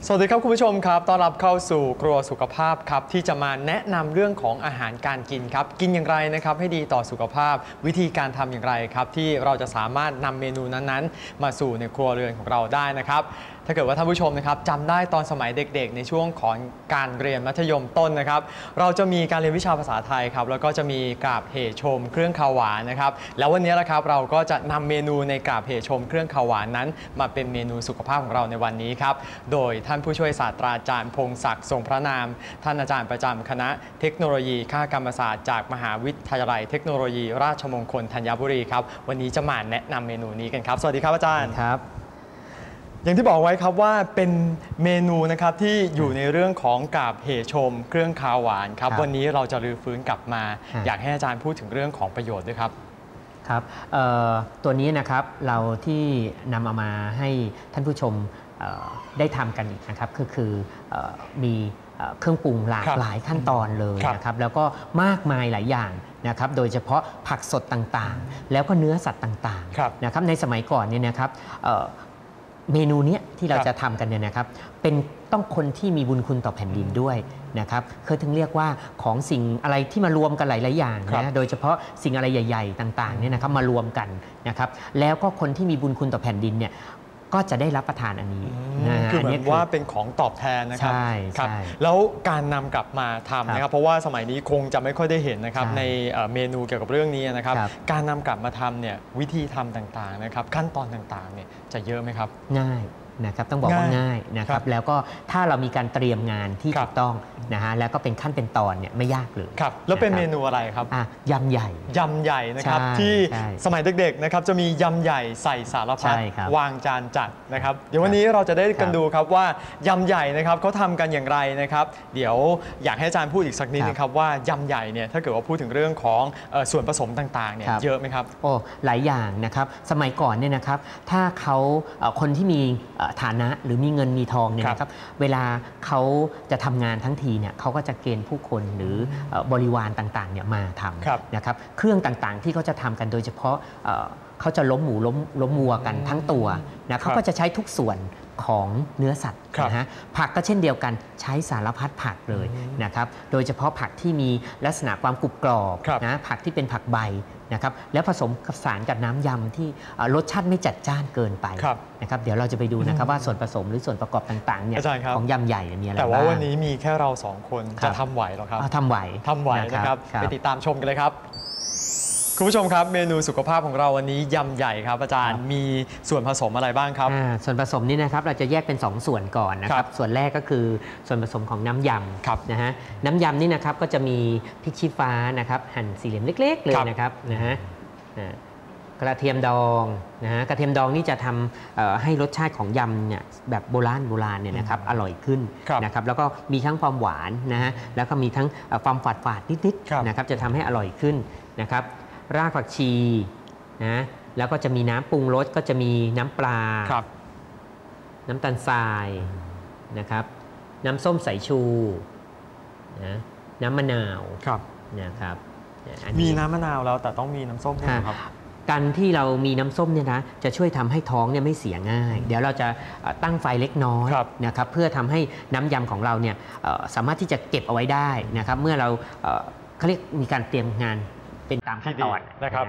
สวัสดีครับคุณผู้ชมครับต้อนรับเข้าสู่ครัวสุขภาพครับที่จะมาแนะนำเรื่องของอาหารการกินครับกินอย่างไรนะครับให้ดีต่อสุขภาพวิธีการทำอย่างไรครับที่เราจะสามารถนำเมนูนั้นๆมาสู่ในครัวเรือนของเราได้นะครับถ้าเกิดว่าท่านผู้ชมนะครับจำได้ตอนสมัยเด็กๆในช่วงของการเรียนมัธยมต้นนะครับเราจะมีการเรียนวิชาภาษาไทยครับแล้วก็จะมีกราบเหชมเครื่องคาวหวานนะครับแล้ววันนี้ละครับเราก็จะนำเมนูในกราบเหชมเครื่องคาวหวานนั้นมาเป็นเมนูสุขภาพของเราในวันนี้ครับโดยท่านผู้ช่วยศาสตราจารย์พงศักดิ์ทรงพระนามท่านอาจารย์ประจำคณะเทคโนโลยีคกรรมศาสตร์จากมหาวิทยาลัยเทคโนโลยีราชมงคลธัญบุรีครับวันนี้จะมาแนะนำเมนูนี้กันครับสวัสดีครับอาจารย์ครับอย่างที่บอกไว้ครับว่าเป็นเมนูนะครับที่อยู่ในเรื่องของกาบเหชมเครื่องคาวหวานครับวันนี้เราจะรื้อฟื้นกลับมาอยากให้อาจารย์พูดถึงเรื่องของประโยชน์ด้วยครับครับตัวนี้นะครับเราที่นำเอามาให้ท่านผู้ชมได้ทำกันอีกนะครับก็คือมีเครื่องปรุงหลากหลายขั้นตอนเลยนะครับแล้วก็มากมายหลายอย่างนะครับโดยเฉพาะผักสดต่างๆแล้วก็เนื้อสัตว์ต่างๆนะครับในสมัยก่อนเนี่ยนะครับเมนูนี้ที่เราจะทำกันเนี่ยนะครับเป็นต้องคนที่มีบุญคุณต่อแผ่นดินด้วยนะครับคือถึงเรียกว่าของสิ่งอะไรที่มารวมกันหลายๆอย่างนะโดยเฉพาะสิ่งอะไรใหญ่ๆต่างๆเนี่ยนะครับมารวมกันนะครับแล้วก็คนที่มีบุญคุณต่อแผ่นดินเนี่ยก็จะได้รับประทานอันนี้คือเหมือนว่าเป็นของตอบแทนนะครับใช่แล้วการนำกลับมาทำนะครับเพราะว่าสมัยนี้คงจะไม่ค่อยได้เห็นนะครับในเมนูเกี่ยวกับเรื่องนี้นะครับการนำกลับมาทำเนี่ยวิธีทำต่างๆนะครับขั้นตอนต่างๆเนี่ยจะเยอะไหมครับง่ายนะครับต้องบอกว่าง่ายนะครับแล้วก็ถ้าเรามีการเตรียมงานที่ถูกต้องนะฮะแล้วก็เป็นขั้นเป็นตอนเนี่ยไม่ยากเลยครับแล้วเป็นเมนูอะไรครับยำใหญ่นะครับที่สมัยเด็กๆนะครับจะมียำใหญ่ใส่สารพัดวางจานจัดนะครับเดี๋ยววันนี้เราจะได้กันดูครับว่ายำใหญ่นะครับเขาทำกันอย่างไรนะครับเดี๋ยวอยากให้อาจารย์พูดอีกสักนิดนึงครับว่ายำใหญ่เนี่ยถ้าเกิดว่าพูดถึงเรื่องของส่วนผสมต่างๆเนี่ยเยอะไหมครับโอ้หลายอย่างนะครับสมัยก่อนเนี่ยนะครับถ้าเขาคนที่มีฐานะหรือมีเงินมีทองเนี่ยนะครับเวลาเขาจะทำงานทั้งทีเนี่ยเขาก็จะเกณฑ์ผู้คนหรือบริวารต่างๆเนี่ยมาทำนะครับเครื่องต่างๆที่เขาจะทำกันโดยเฉพาะเขาจะล้มหมูล้มวัวกันทั้งตัวนะเขาก็จะใช้ทุกส่วนของเนื้อสัตว์นะฮะผักก็เช่นเดียวกันใช้สารพัดผักเลยนะครับโดยเฉพาะผักที่มีลักษณะความกรุบกรอบนะผักที่เป็นผักใบนะครับแล้วผสมกับสารกับน้ำยำที่รสชาติไม่จัดจ้านเกินไปนะครับเดี๋ยวเราจะไปดูนะครับว่าส่วนผสมหรือส่วนประกอบต่างๆเนี่ยของยำใหญ่มีอะไรบ้างแต่ว่าวันนี้มีแค่เรา2คนจะทำไหวหรอครับทำไหวนะครับไปติดตามชมกันเลยครับคุณผู้ชมครับเมนูสุขภาพของเราวันนี้ยำใหญ่ครับอาจารย์มีส่วนผสมอะไรบ้างครับส่วนผสมนี่นะครับเราจะแยกเป็น2ส่วนก่อนนะครับส่วนแรกก็คือส่วนผสมของน้ำยำนะฮะน้ำยำนี่นะครับก็จะมีพริกชี้ฟ้านะครับหั่นสี่เหลี่ยมเล็กๆเลยนะครับนะฮะกระเทียมดองนะฮะกระเทียมดองนี่จะทำให้รสชาติของยำเนี่ยแบบโบราณเนี่ยนะครับอร่อยขึ้นนะครับแล้วก็มีทั้งความหวานนะฮะแล้วก็มีทั้งความฝาดนิดๆนะครับจะทำให้อร่อยขึ้นนะครับรากผักชีนะแล้วก็จะมีน้ำปรุงรสก็จะมีน้ำปลาน้ำตาลทรายนะครับน้ำส้มสายชูนะน้ำมะนาวนะครับมีน้ำมะนาวแล้วแต่ต้องมีน้ำส้มด้วยครับการที่เรามีน้ำส้มเนี่ยนะจะช่วยทำให้ท้องเนี่ยไม่เสียง่ายเดี๋ยวเราจะตั้งไฟเล็กน้อยนะครับเพื่อทำให้น้ำยำของเราเนี่ยสามารถที่จะเก็บเอาไว้ได้นะครับเมื่อเราเขาเรียกมีการเตรียมงานเป็นตามขั้นตอนนะครับ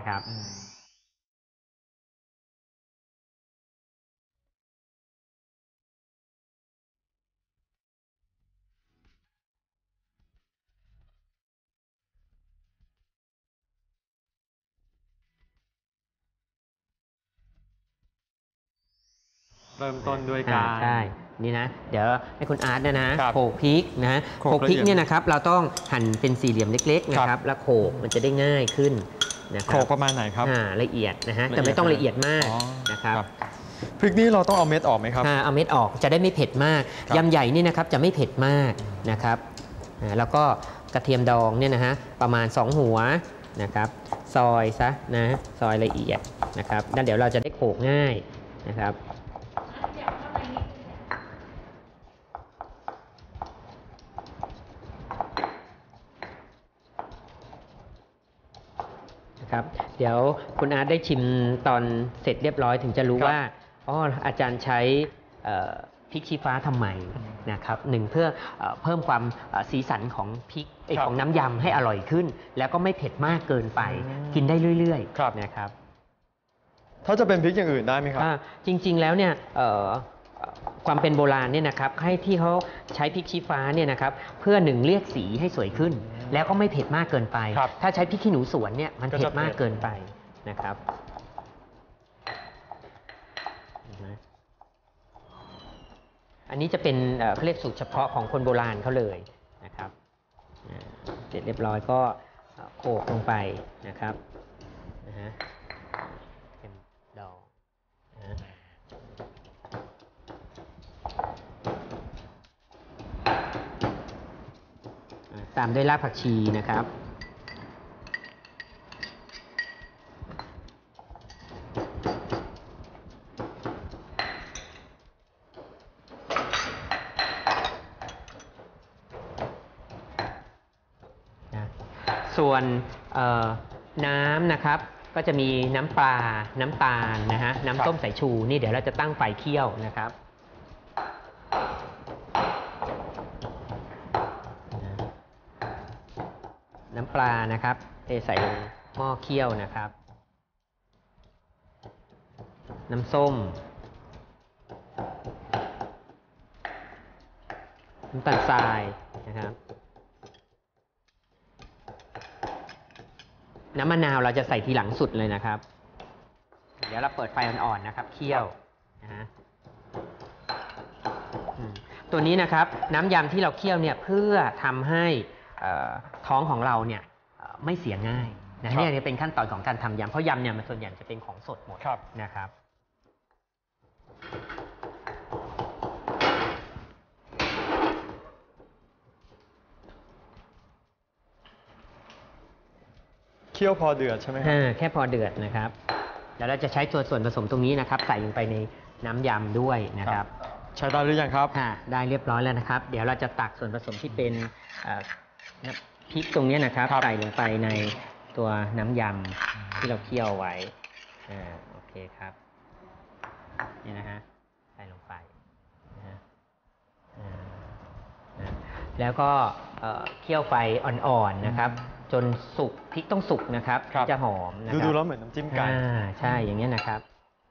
เริ่มต้นด้วยการใช่นี่นะเดี๋ยวให้คุณอาร์ตนะโขลกพริกนะโขลกพริกเนี่ยนะครับเราต้องหั่นเป็นสี่เหลี่ยมเล็กๆนะครับแล้วโขลกมันจะได้ง่ายขึ้นนะครับโขลกประมาณไหนครับละเอียดนะฮะแต่ไม่ต้องละเอียดมากนะครับพริกนี้เราต้องเอาเม็ดออกไหมครับเอาเม็ดออกจะได้ไม่เผ็ดมากยำใหญ่นี่นะครับจะไม่เผ็ดมากนะครับแล้วก็กระเทียมดองเนี่ยนะฮะประมาณ2หัวนะครับซอยซะนะซอยละเอียดนะครับแล้วเดี๋ยวเราจะได้โขลกง่ายนะครับเดี๋ยวคุณอาร์ตได้ชิมตอนเสร็จเรียบร้อยถึงจะรู้ว่าอ๋ออาจารย์ใช้พริกชี้ฟ้าทำไมนะครับหนึ่งเพื่อเพิ่มความสีสันของพริกของน้ำยำให้อร่อยขึ้น แล้วก็ไม่เผ็ดมากเกินไปกินได้เรื่อยๆนะครับถ้าจะเป็นพริกอย่างอื่นได้ไหมครับจริงๆแล้วเนี่ยความเป็นโบราณเนี่ยนะครับให้ที่เขาใช้พริกชี้ฟ้าเนี่ยนะครับเพื่อหนึ่งเรียกสีให้สวยขึ้น แล้วก็ไม่เผ็ดมากเกินไปถ้าใช้พริกขี้หนูสวนเนี่ยมันเผ็ดมากเกินไปนะครับอันนี้จะเป็นเขาเรียกสูตรเฉพาะของคนโบราณเขาเลยนะครับเสร็จเรียบร้อยก็โขลกลงไปนะครับเต็มดองตามด้วยรากผักชีนะครับส่วนน้ำนะครับก็จะมีน้ำปลาน้ำตาลนะฮะน้ำส้มสายชูนี่เดี๋ยวเราจะตั้งไฟเคี่ยวนะครับน้ำปลานะครับเทใส่หม้อเคี่ยวนะครับน้ำส้มน้ำตาลทรายนะครับน้ำมะนาวเราจะใส่ทีหลังสุดเลยนะครับเดี๋ยวเราเปิดไฟอ่อนๆนะครับเคี่ยวนะฮะตัวนี้นะครับน้ำยำที่เราเคี่ยวเนี่ยเพื่อทำให้ท้องของเราเนี่ยไม่เสียง่ายนะนี่เป็นขั้นตอนของการทำยำเพราะยำเนี่ยมันส่วนใหญ่จะเป็นของสดหมดนะครับเคี่ยวพอเดือดใช่ไหมครับแค่พอเดือดนะครับแล้วเราจะใช้ตัวส่วนผสมตรงนี้นะครับใส่ลงไปในน้ำยำด้วยนะครับใช้ได้หรือยังครับได้เรียบร้อยแล้วนะครับเดี๋ยวเราจะตักส่วนผสมที่เป็นพริกตรงนี้นะครับใส่ลงไปในตัวน้ำยำที่เราเคี่ยวไว้โอเคครับนี่นะฮะใส่ลงไปแล้วก็เคี่ยวไฟอ่อนๆนะครับจนสุกพริกต้องสุกนะครับจะหอมนะครับดูแล้วเหมือนน้ำจิ้มไก่ใช่อย่างเงี้ยนะครับ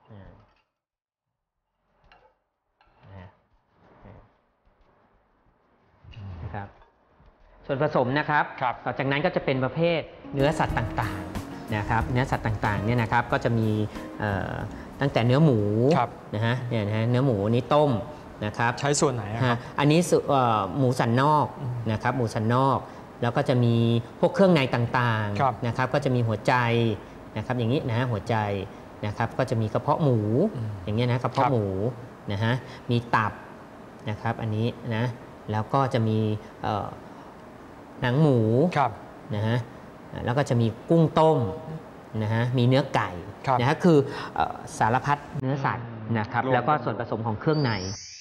นะครับส่วนผสมนะครับต่อจากนั้นก็จะเป็นประเภทเนื้อสัตว์ต่างๆนะครับเนื้อสัตว์ต่างๆเนี่ยนะครับก็จะมีตั้งแต่เนื้อหมูนะฮะเนี่ยนะฮะเนื้อหมูนี้ต้มนะครับใช้ส่วนไหนครับอันนี้หมูสันนอกนะครับหมูสันนอกแล้วก็จะมีพวกเครื่องในต่างๆนะครับก็จะมีหัวใจนะครับอย่างนี้นะหัวใจนะครับก็จะมีกระเพาะหมูอย่างเงี้ยนะกระเพาะหมูนะฮะมีตับนะครับอันนี้นะแล้วก็จะมีหนังหมูนะฮะแล้วก็จะมีกุ้งต้มนะฮะมีเนื้อไก่นะฮะคือสารพัดเนื้อสัตว์นะครับแล้วก็ส่วนผสมของเครื่องใน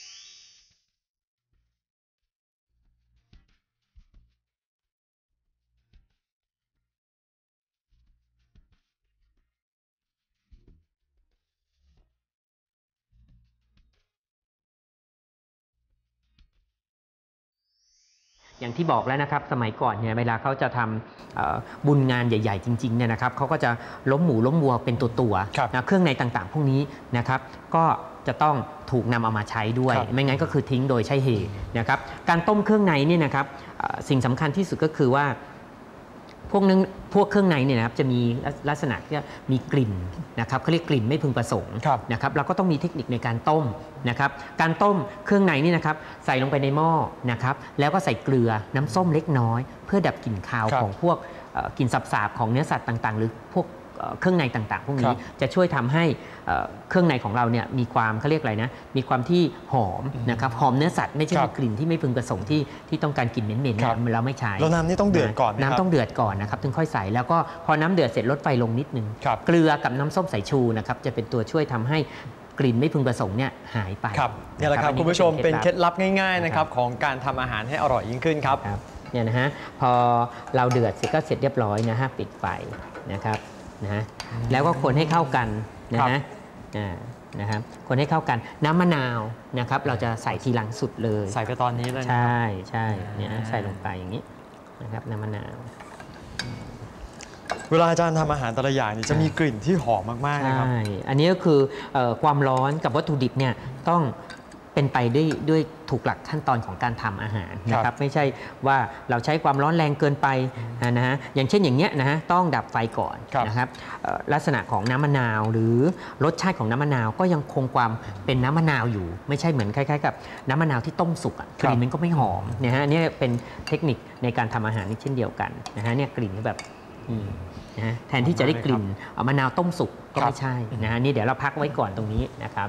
อย่างที่บอกแล้วนะครับสมัยก่อนเนี่ยเวลาเขาจะทำบุญงานใหญ่ๆจริงๆเนี่ยนะครับเขาก็จะล้มหมูล้มวัวเป็นตัวๆนะเครื่องในต่างๆพวกนี้นะครับก็จะต้องถูกนำเอามาใช้ด้วยไม่งั้นก็คือทิ้งโดยใช่เหตุนะครับการต้มเครื่องในเนี่ยนะครับสิ่งสำคัญที่สุดก็คือว่าพวกเครื่องในเนี่ยนะครับจะมีลักษณะที่มีกลิ่นนะครับเขาเรียกกลิ่นไม่พึงประสงค์นะครับเราก็ต้องมีเทคนิคในการต้มนะครับการต้มเครื่องในนี่นะครับใส่ลงไปในหม้อนะครับแล้วก็ใส่เกลือน้ำส้มเล็กน้อยเพื่อดับกลิ่นคาวของพวกกลิ่นสาบๆของเนื้อสัตว์ต่างๆหรือพวกเครื่องในต่างๆพวกนี้จะช่วยทำให้เครื่องในของเราเนี่ยมีความเขาเรียกอะไรนะมีความที่หอมนะครับหอมเนื้อสัตว์ไม่ใช่มีกลิ่นที่ไม่พึงประสงค์ที่ต้องการกลิ่นเหม็นๆเราไม่ใช้แล้วน้ำนี่ต้องเดือดก่อนน้ำต้องเดือดก่อนนะครับถึงค่อยใส่แล้วก็พอน้ำเดือดเสร็จลดไฟลงนิดนึงเกลือกับน้ำส้มสายชูนะครับจะเป็นตัวช่วยทำให้กลิ่นไม่พึงประสงค์เนี่ยหายไปนี่แหละครับคุณผู้ชมเป็นเคล็ดลับง่ายๆนะครับของการทำอาหารให้อร่อยยิ่งขึ้นครับเนี่ยนะฮะพอเราเดือดเสร็จก็เสร็จเรียบร้อยนะฮะปิดไฟนะครับนะฮะแล้วก็คนให้เข้ากันนะฮะนะครับคนให้เข้ากันน้ำมะนาวนะครับเราจะใส่ทีหลังสุดเลยใส่ไปตอนนี้เลยใช่ใช่เนี่ยใส่ลงไปอย่างนี้นะครับน้ำมะนาวเวลาอาจารย์ทำอาหารแต่ละอย่างนี่จะมีกลิ่นที่หอมมากๆนะครับใช่อันนี้ก็คือความร้อนกับวัตถุดิบเนี่ยต้องเป็นไปด้วยถูกหลักขั้นตอนของการทำอาหารนะครับไม่ใช่ว่าเราใช้ความร้อนแรงเกินไปนะฮะอย่างเช่นอย่างเงี้ยนะฮะต้องดับไฟก่อนนะครับลักษณะของน้ำมะนาวหรือรสชาติของน้ำมะนาวก็ยังคงความเป็นน้ำมะนาวอยู่ไม่ใช่เหมือนคล้ายๆกับน้ำมะนาวที่ต้มสุกกลิ่นมันก็ไม่หอมนะฮะนี่เป็นเทคนิคในการทำอาหารนี่เช่นเดียวกันนะฮะเนี่ยกลิ่นแบบนะแทนที่จะได้กลิ่นมะนาวต้มสุกก็ไม่ใช่นะฮะนี่เดี๋ยวเราพักไว้ก่อนตรงนี้นะครับ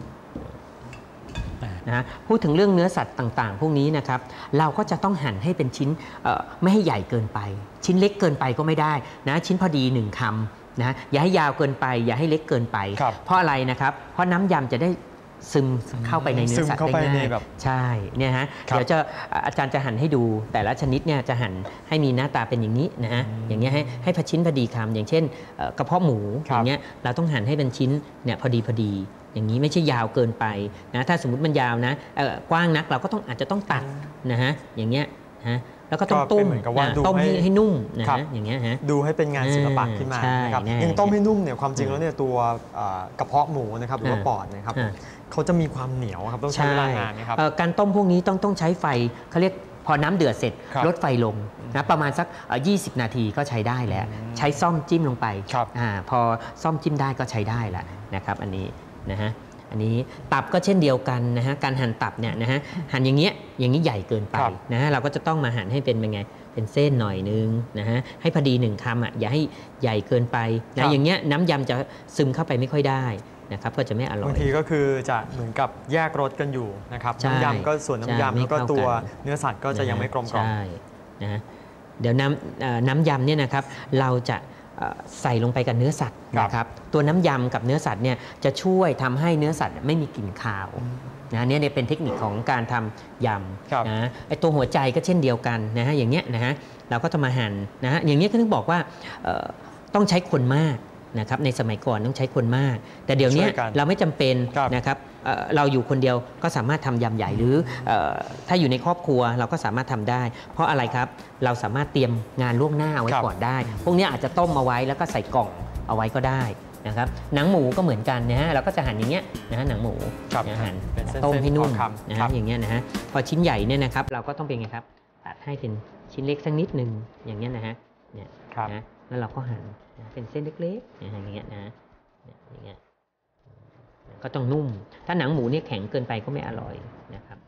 นะพูดถึงเรื่องเนื้อสัตว์ต่างๆพวกนี้นะครับเราก็จะต้องหั่นให้เป็นชิ้นไม่ให้ใหญ่เกินไปชิ้นเล็กเกินไปก็ไม่ได้นะชิ้นพอดี1 คำนะอย่าให้ยาวเกินไปอย่าให้เล็กเกินไปเพราะอะไรนะครับเพราะน้ำยำจะได้ซึมเข้าไปในเนื้อสัตว์ได้ง่ายใช่เนี่ยฮะเดี๋ยวอาจารย์จะหั่นให้ดูแต่ละชนิดเนี่ยจะหั่นให้มีหน้าตาเป็นอย่างนี้นะฮะอย่างเงี้ยให้พอชิ้นพอดีคำอย่างเช่นกระเพาะหมูอย่างเงี้ยเราต้องหั่นให้เป็นชิ้นเนี่ยพอดีอย่างนี้ไม่ใช่ยาวเกินไปนะถ้าสมมติมันยาวนะกว้างนักเราก็อาจจะต้องตัดนะฮะอย่างเงี้ยนะแล้วก็ต้องต้มให้นุ่มนะฮะอย่างเงี้ยฮะดูให้เป็นงานศิลปะขึ้นมานะครับยังต้มให้นุ่มเนี่ยความจริงแล้วเนี่ยตัวกระเพาะหมูนะครับหรือว่าปอดนะครับเขาจะมีความเหนียวครับต้องใช้เวลานานนะครับการต้มพวกนี้ต้องใช้ไฟเขาเรียกพอน้ำเดือดเสร็จลดไฟลงนะประมาณสัก20 นาทีก็ใช้ได้แล้วใช้ซ่อมจิ้มลงไปพอซ่อมจิ้มได้ก็ใช้ได้แล้วนะครับอันนี้นะฮะอันนี้ตับก็เช่นเดียวกันนะฮะการหั่นตับเนี่ยนะฮะหั่นอย่างนี้ใหญ่เกินไปนะฮะเราก็จะต้องมาหั่นให้เป็นไงเป็นเส้นหน่อยนึงนะฮะให้พอดี1 คำอย่าให้ใหญ่เกินไปนะอย่างเงี้ยน้ำยำจะซึมเข้าไปไม่ค่อยได้นะครับก็จะไม่อร่อยบางทีก็คือจะเหมือนกับแยกรสกันอยู่นะครับน้ำยำก็ส่วนน้ำยำแล้วก็ตัวเนื้อสัตว์ก็จะยังไม่กลมกล่อมใช่นะเดี๋ยวน้ำยำเนี่ยนะครับเราจะใส่ลงไปกับเนื้อสัตว์นะครับตัวน้ำยำกับเนื้อสัตว์เนี่ยจะช่วยทำให้เนื้อสัตว์ไม่มีกลิ่นคาวนะนี่เป็นเทคนิคของการทำยำนะไอตัวหัวใจก็เช่นเดียวกันนะฮะอย่างเงี้ยนะฮะเราก็จะมาหั่นนะฮะอย่างนี้ก็ต้องบอกว่าต้องใช้คนมากนะครับในสมัยก่อนต้องใช้คนมากแต่เดี๋ยวนี้เราไม่จำเป็นนะครับเราอยู่คนเดียวก็สามารถทำยำใหญ่หรือถ้าอยู่ในครอบครัวเราก็สามารถทำได้เพราะอะไรครับเราสามารถเตรียมงานล่วงหน้าไว้ก่อนได้พวกนี้อาจจะต้มเอาไว้แล้วก็ใส่กล่องเอาไว้ก็ได้นะครับหนังหมูก็เหมือนกันนะฮะเราก็จะหั่นอย่างเงี้ยนะฮะหนังหมูหั่นต้มให้นุ่มนะฮะอย่างเงี้ยนะฮะพอชิ้นใหญ่เนี่ยนะครับเราก็ต้องเป็นไงครับตัดให้เป็นชิ้นเล็กสักนิดนึงอย่างเงี้ยนะฮะเนี่ยนะแล้วเราก็หั่นเป็นเส้นเล็กๆอย่างเงี้ยนะอย่างเงี้ยก็ต้องนุ่มถ้าหนังหมูเนี่ยแข็งเกินไปก็ไม่อร่อยนะครับ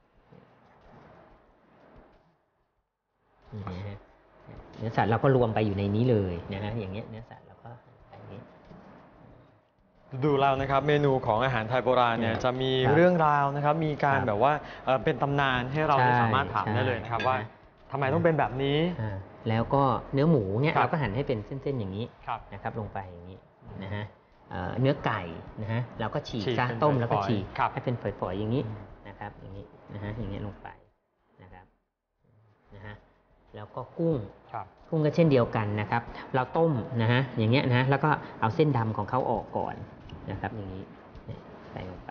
เนื้อสัตว์เราก็รวมไปอยู่ในนี้เลยนะฮะอย่างเงี้ยเนื้อสัตว์เราก็อย่างนี้ดูแล้วนะครับเมนูของอาหารไทยโบราณเนี่ยจะมีเรื่องราวนะครับมีการแบบว่าเป็นตำนานให้เราสามารถถามได้เลยนะครับว่าทำไมต้องเป็นแบบนี้แล้วก็เนื้อหมูเนี่ยเราก็หั่นให้เป็นเส้นๆอย่างนี้นะครับลงไปอย่างนี้นะฮะเนื้อไก่นะฮะเราก็ฉีกซะต้มแล้วก็ฉีกให้เป็นฝอยๆอย่างนี้นะครับอย่างนี้นะฮะอย่างนี้ลงไปนะครับนะฮะแล้วก็กุ้งก็เช่นเดียวกันนะครับเราต้มนะฮะอย่างเงี้ยนะแล้วก็เอาเส้นดำของเขาออกก่อนนะครับอย่างนี้ใส่ลงไป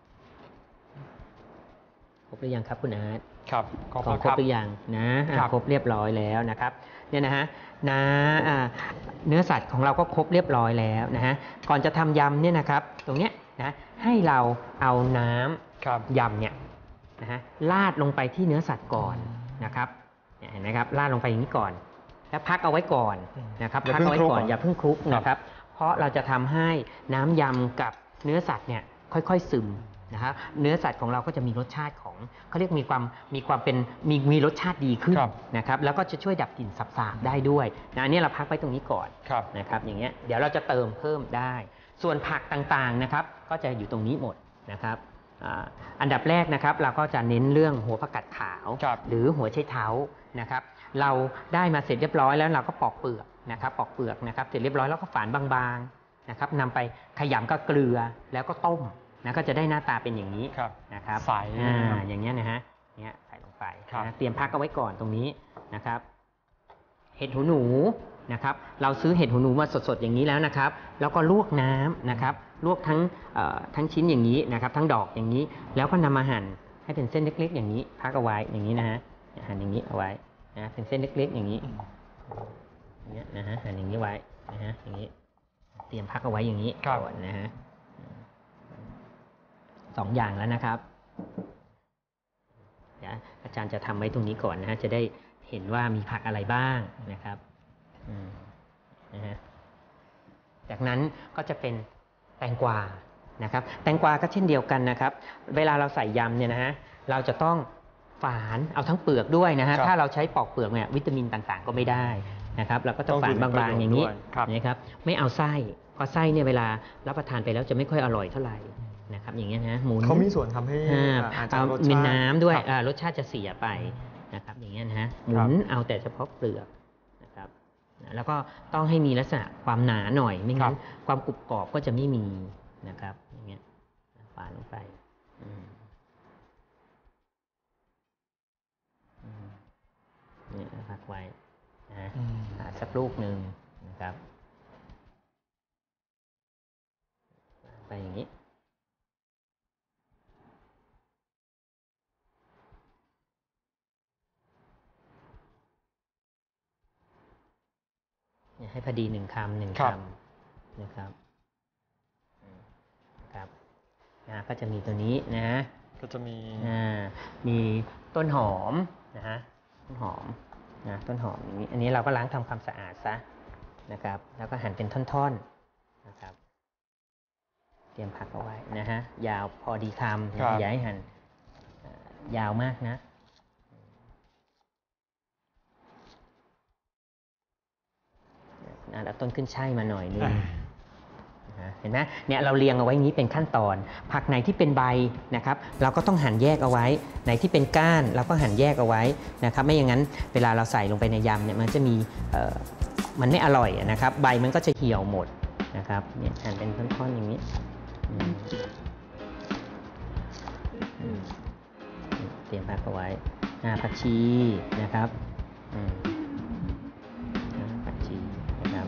ครบหรือยังครับคุณอาร์ตครับครบหรือยังนะครบเรียบร้อยแล้วนะครับเนี่ยนะฮะเนื้อสัตว์ของเราก็ครบเรียบร้อยแล้วนะฮะก่อนจะทำยำเนี่ยนะครับตรงเนี้ยนะให้เราเอาน้ำยำเนี่ยนะฮะราดลงไปที่เนื้อสัตว์ก่อนนะครับเห็นไหมครับราดลงไปอย่างนี้ก่อนแล้วพักเอาไว้ก่อนนะครับพักเอาไว้ก่อนอย่าเพิ่งคลุกนะครับเพราะเราจะทำให้น้ำยำกับเนื้อสัตว์เนี่ยค่อยๆซึมนะครับเนื้อสัตว์ของเราก็จะมีรสชาติของเขาเรียกมีความเป็นมีรสชาติดีขึ้นนะครับแล้วก็จะช่วยดับกลิ่นสาบๆได้ด้วยนะนี่เราพักไว้ตรงนี้ก่อนนะครับอย่างเงี้ยเดี๋ยวเราจะเติมเพิ่มได้ส่วนผักต่างๆนะครับก็จะอยู่ตรงนี้หมดนะครับอันดับแรกนะครับเราก็จะเน้นเรื่องหัวผักกาดขาวหรือหัวไชเท้านะครับเราได้มาเสร็จเรียบร้อยแล้วเราก็ปอกเปลือกนะครับปอกเปลือกนะครับเสร็จเรียบร้อยแล้วก็ฝานบางๆนะครับนำไปขยำกับเกลือแล้วก็ต้มนะก็จะได้หน้าตาเป็นอย่างนี้นะครับใส่อย่างเงี้ยนะฮะเนี้ยใส่ลงไปนะเตรียมพักเอาไว้ก่อนตรงนี้นะครับเห็ดหูหนูนะครับเราซื้อเห็ดหูหนูมาสดๆอย่างนี้แล้วนะครับแล้วก็ลวกน้ำนะครับลวกทั้งชิ้นอย่างนี้นะครับทั้งดอกอย่างนี้แล้วก็นำมาหั่นให้เป็นเส้นเล็กๆอย่างนี้พักเอาไว้อย่างนี้นะฮะหั่นอย่างนี้เอาไว้นะเป็นเส้นเล็กๆอย่างนี้อย่างเงี้ยนะฮะหั่นอย่างนี้ไว้นะฮะอย่างนี้เตรียมพักเอาไว้อย่างนี้ก่อนนะฮะ2 อย่างแล้วนะครับเดี๋ยวอาจารย์จะทำไว้ตรงนี้ก่อนนะฮะจะได้เห็นว่ามีผักอะไรบ้างนะครับนะฮะจากนั้นก็จะเป็นแตงกวานะครับแตงกวาก็เช่นเดียวกันนะครับเวลาเราใส่ยำเนี่ยนะฮะเราจะต้องฝานเอาทั้งเปลือกด้วยนะฮะถ้าเราใช้ปอกเปลือกเนี่ยวิตามินต่างๆก็ไม่ได้นะครับเราก็จะฝานบางๆอย่างนี้นะครับไม่เอาไส้เพราะไส้เนี่ยเวลารับประทานไปแล้วจะไม่ค่อยอร่อยเท่าไหร่นะครับอย่างเงี้ยนะหมุนเขามีส่วนทำให้อาจจะรสชาติมีน้ำด้วยรสชาติจะเสียไปนะครับอย่างเงี้ยนะฮะหมุนเอาแต่เฉพาะเปลือกนะครับแล้วก็ต้องให้มีลักษณะความหนาหน่อยไม่งั้นความกรุบกรอบก็จะไม่มีนะครับอย่างเงี้ยฝานลงไปนี่พักไว้นะสักลูกหนึ่งนะครับไปอย่างนี้ให้พอดี1 คำนะครับครับก็จะมีตัวนี้นะก็จะมีต้นหอมนะฮะต้นหอมต้นหอมอย่างนี้อันนี้เราก็ล้างทำความสะอาดซะนะครับแล้วก็หั่นเป็นท่อนๆนะครับเตรียมผักเอาไว้นะฮะยาวพอดีคำอย่าให้หั่นยาวมากนะแล้วต้นขึ้นช่ายมาหน่อยนึงเห็นไหมเนี่ยเราเรียงเอาไว้นี้เป็นขั้นตอนผักไหนที่เป็นใบนะครับเราก็ต้องหั่นแยกเอาไว้ไหนที่เป็นก้านเราก็หั่นแยกเอาไว้นะครับไม่อย่างนั้นเวลาเราใส่ลงไปในยำเนี่ยมันจะมีมันไม่อร่อยนะครับใบมันก็จะเหี่ยวหมดนะครับเนี่ยหั่นเป็นท่อนๆอย่างนี้เตรียมผักเอาไว้ผักชีนะครับผักชีนะครับ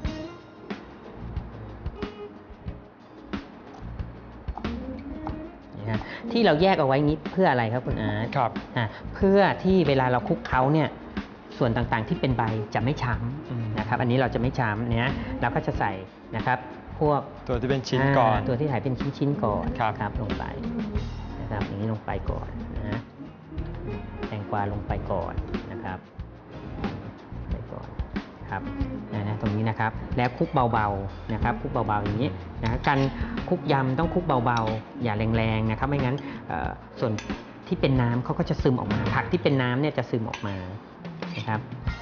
ที่เราแยกเอาไว้นี้เพื่ออะไรครับคุณอาร์ตครับเพื่อที่เวลาเราคลุกเคล้าเนี่ยส่วนต่างๆที่เป็นใบจะไม่ช้ำนะครับอันนี้เราจะไม่ช้ำเนี่ยเราก็จะใส่นะครับพวกตัวที่เป็นชิ้นก่อนตัวที่ถ่ายเป็นชิ้นๆก่อนครับลงไปนะครับอย่างนี้ลงไปก่อนนะแตงกวาลงไปก่อนนะครับไปก่อนครับตรงนี้นะครับแล้วคลุกเบาๆนะครับคลุกเบาๆอย่างนี้นะการคลุกยำต้องคลุกเบาๆอย่าแรงๆนะครับไม่งั้นส่วนที่เป็นน้ำเขาก็จะซึมออกมาผักที่เป็นน้ำเนี่ยจะซึมออกมานะครับ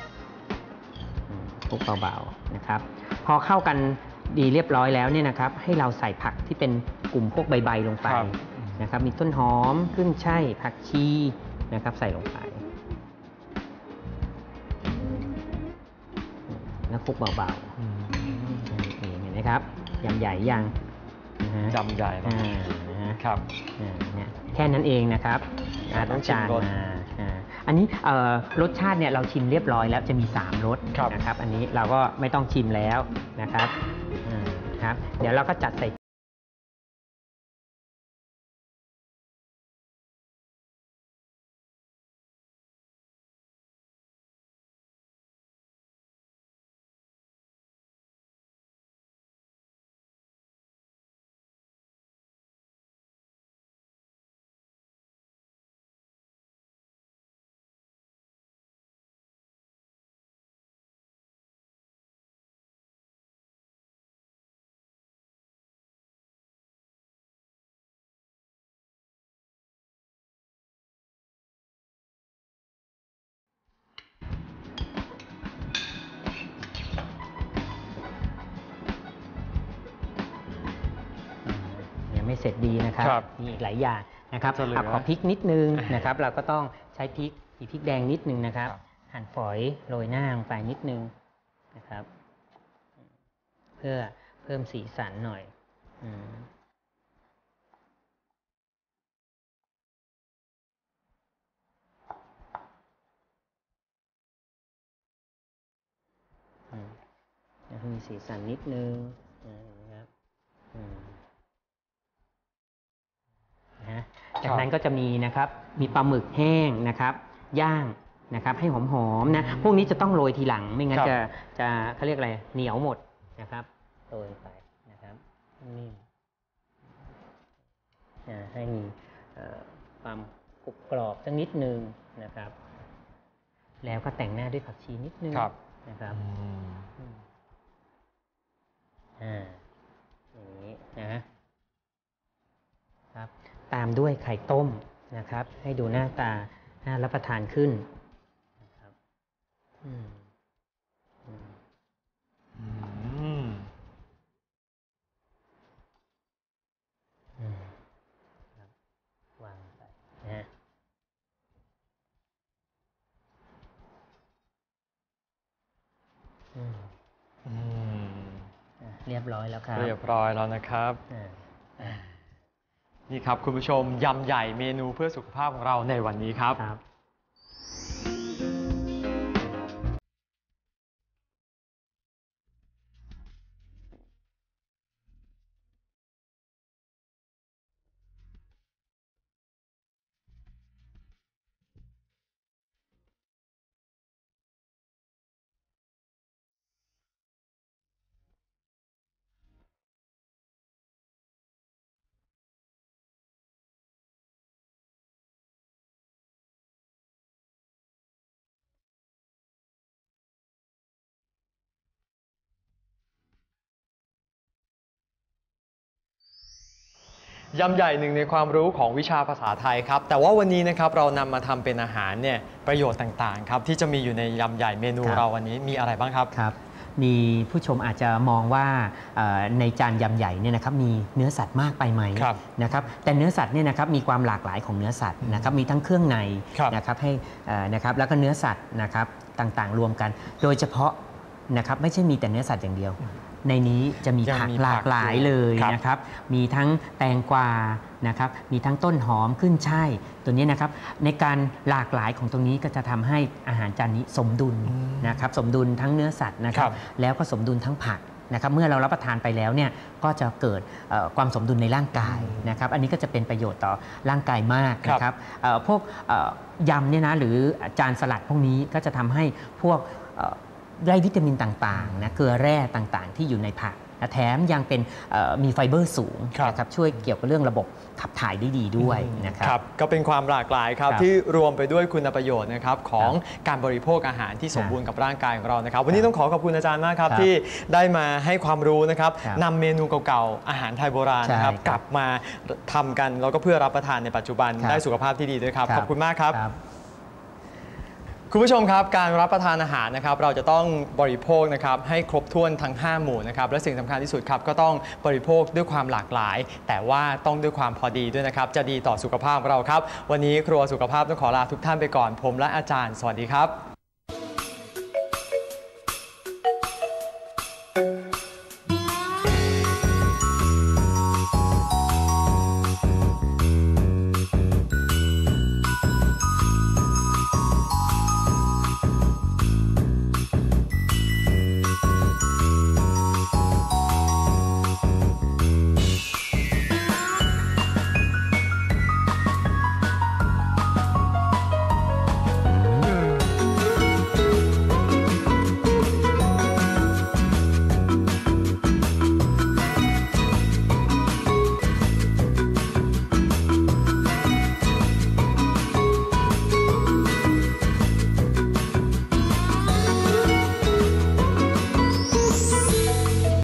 คลุกเบาๆนะครับพอเข้ากันดีเรียบร้อยแล้วเนี่ยนะครับให้เราใส่ผักที่เป็นกลุ่มพวกใบๆลงไปนะครับมีต้นหอมขึ้นช่ายผักชีนะครับใส่ลงไปแล้วคลุกเบาๆเห็นไหมครับยำใหญ่ยังยำใหญ่นะครับเนี่ยแค่นั้นเองนะครับต้องจานมาอันนี้รสชาติเนี่ยเราชิมเรียบร้อยแล้วจะมี3 รสนะครับอันนี้เราก็ไม่ต้องชิมแล้วนะครับครับเดี๋ยวเราก็จัดใส่ไม่เสร็จดีนะครับมีอีกหลายอย่างนะครับขอพริกนิดนึงนะครับเราก็ต้องใช้พริกแดงนิดนึงนะครับหั่นฝอยโรยหน้าลงไปนิดนึงนะครับเพื่อเพิ่มสีสันหน่อยมีสีสันนิดนึงนะครับนะจากนั้นก็จะมีนะครับมีปลาหมึกแห้งนะครับย่างนะครับให้หอมๆนะพวกนี้จะต้องโรยทีหลังไม่งั้นจะเขาเรียกอะไรเหนียวหมดนะครับโรยไปนะครับนี่ให้มีความกรุบกรอบสักนิดนึงนะครับแล้วก็แต่งหน้าด้วยผักชีนิดนึงนะครับอย่างนี้นะครับตามด้วยไข่ต้มนะครับให้ดูหน้าตาน่ารับประทานขึ้นนะครับวางไปนะเรียบร้อยแล้วครับเรียบร้อยแล้วนะครับนี่ครับคุณผู้ชมยำใหญ่เมนูเพื่อสุขภาพของเราในวันนี้ครับยำใหญ่หนึ่งในความรู้ของวิชาภาษาไทยครับแต่ว่าวันนี้นะครับเรานำมาทำเป็นอาหารเนี่ยประโยชน์ต่างๆครับที่จะมีอยู่ในยำใหญ่เมนูเราวันนี้มีอะไรบ้างครับมีผู้ชมอาจจะมองว่าในจานยำใหญ่เนี่ยนะครับมีเนื้อสัตว์มากไปไหมนะครับแต่เนื้อสัตว์เนี่ยนะครับมีความหลากหลายของเนื้อสัตว์นะครับมีทั้งเครื่องในนะครับให้นะครับแล้วก็เนื้อสัตว์นะครับต่างๆรวมกันโดยเฉพาะนะครับไม่ใช่มีแต่เนื้อสัตว์อย่างเดียวในนี้จะมีผักหลากหลายเลยนะครับมีทั้งแตงกวานะครับมีทั้งต้นหอมขึ้นช่ายตัวนี้นะครับในการหลากหลายของตรงนี้ก็จะทำให้อาหารจานนี้สมดุลนะครับสมดุลทั้งเนื้อสัตว์นะครับแล้วก็สมดุลทั้งผักนะครับเมื่อเรารับประทานไปแล้วเนี่ยก็จะเกิดความสมดุลในร่างกายนะครับอันนี้ก็จะเป็นประโยชน์ต่อร่างกายมากนะครับพวกยำเนี่ยนะหรือจานสลัดพวกนี้ก็จะทำให้พวกได้วิตามินต่างๆนะเกลือแร่ต่างๆที่อยู่ในผักแถมยังเป็นมีไฟเบอร์สูงนะครับช่วยเกี่ยวกับเรื่องระบบขับถ่ายได้ดีด้วยนะครับก็เป็นความหลากหลายครับที่รวมไปด้วยคุณประโยชน์นะครับของการบริโภคอาหารที่สมบูรณ์กับร่างกายของเรานะครับวันนี้ต้องขอบคุณอาจารย์มากครับที่ได้มาให้ความรู้นะครับนำเมนูเก่าๆอาหารไทยโบราณนะครับกลับมาทำกันแล้วก็เพื่อรับประทานในปัจจุบันได้สุขภาพที่ดีด้วยครับขอบคุณมากครับคุณผู้ชมครับการรับประทานอาหารนะครับเราจะต้องบริโภคนะครับให้ครบถ้วนทั้ง5หมู่นะครับและสิ่งสำคัญที่สุดครับก็ต้องบริโภคด้วยความหลากหลายแต่ว่าต้องด้วยความพอดีด้วยนะครับจะดีต่อสุขภาพของเราครับวันนี้ครัวสุขภาพต้องขอลาทุกท่านไปก่อนผมและอาจารย์สวัสดีครับ